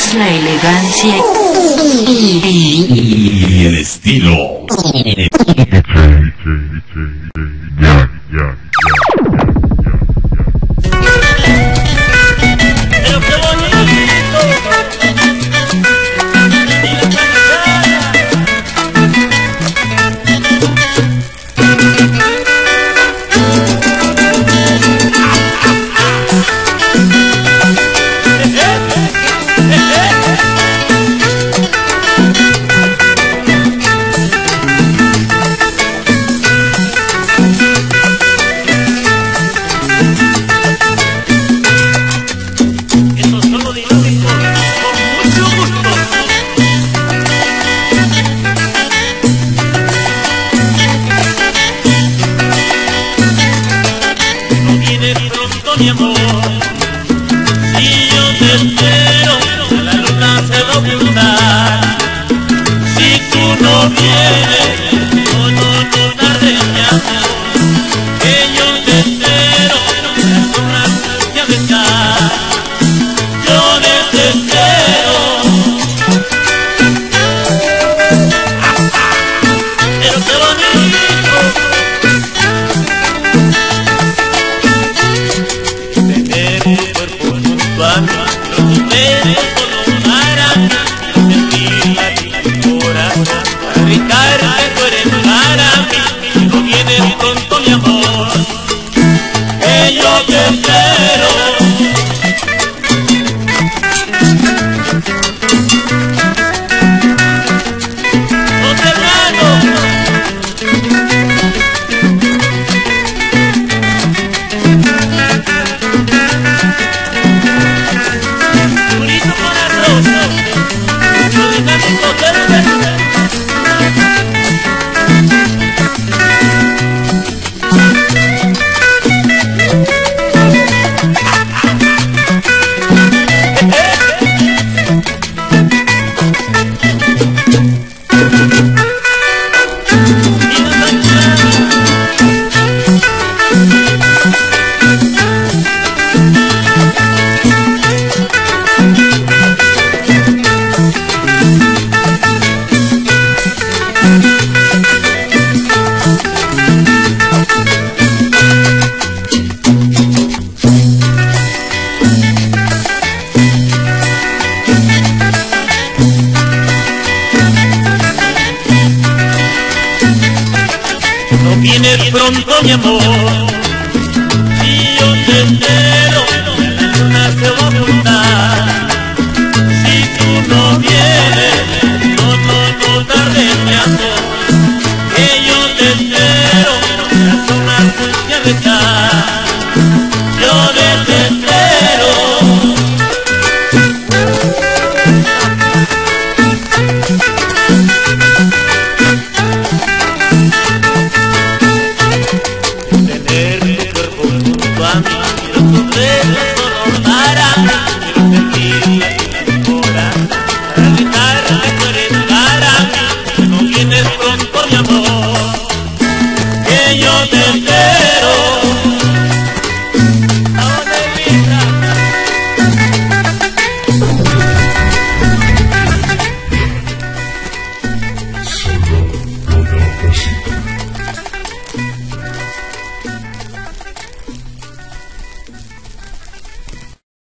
la elegancia y el estilo. Mi amor, si yo te espero, la luna se va a ocultar. Si tú no vienes, no tardes mi amor, que yo te espero, la luna ya me está. Yo te espero, pero qué bonito. No vienes pronto mi amor, si yo te espero, la luna se va a ocultar. Si tú no vienes, no tardes mi amor, que yo te espero, la luna ya me está. Yo te espero. Tener tu cuerpo junto a mí, los dos besos solo para mí.